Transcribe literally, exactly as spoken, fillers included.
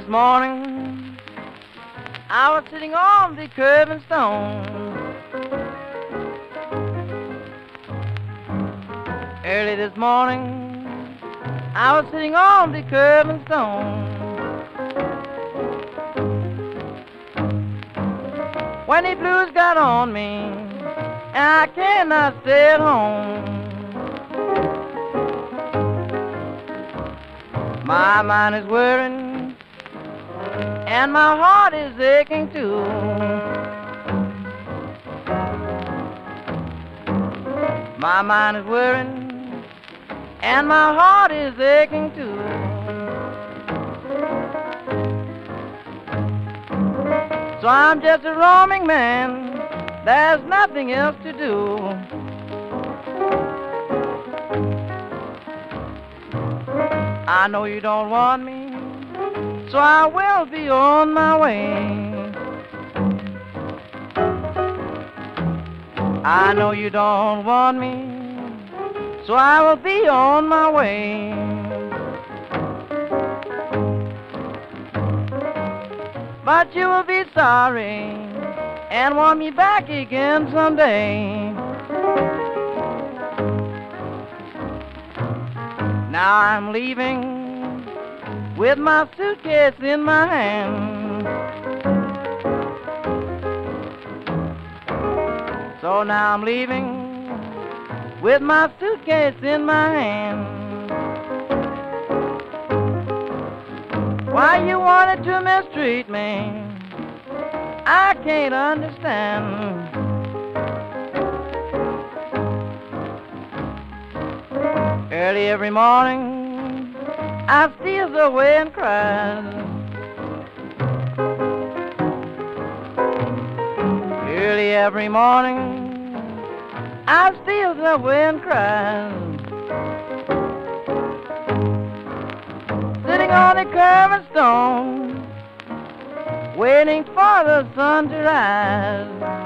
this morning, I was sitting on the curbstone. Early this morning, I was sitting on the curbstone. When the blues got on me, and I cannot stay at home. My mind is worrying, and my heart is aching too. My mind is worrying, and my heart is aching too. So I'm just a roaming man, there's nothing else to do. I know you don't want me, so I will be on my way. I know you don't want me, so I will be on my way. But you will be sorry and want me back again someday. Now I'm leaving with my suitcase in my hand. So now I'm leaving with my suitcase in my hand. Why you wanted to mistreat me, I can't understand. Early every morning, I steals away and cries. Early every morning, I steals away and cries. Sitting on the curbstone, waiting for the sun to rise.